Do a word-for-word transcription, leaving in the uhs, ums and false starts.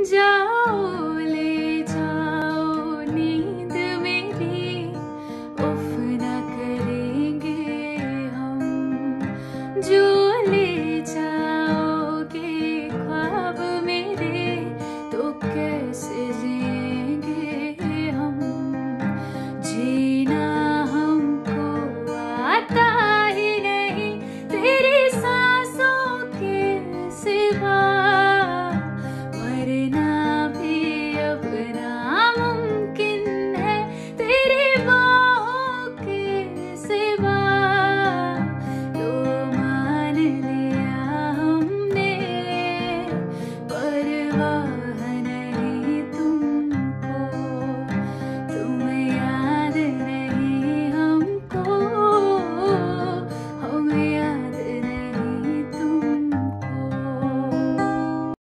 जाओ ले जाओ नींद मेरी, उफ न करेंगे हम। जो ले जाओगे ख्वाब मेरे, तो कैसे जिएंगे हम। जीना हमको आता ही नहीं तेरी सांसों के सिवा, मरना भी अब नामुमकिन है तेरी बाहों के सिवा। तो मान लिया हमने परवाह